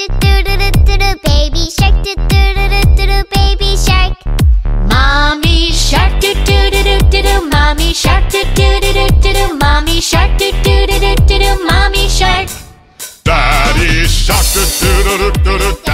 do do do do do, baby shark, do do do do do do, baby shark. Mommy shark, do do do do do do, mommy shark, do do do do do do, mommy shark, do do do do do do, mommy shark. Daddy shark, do do do do do do.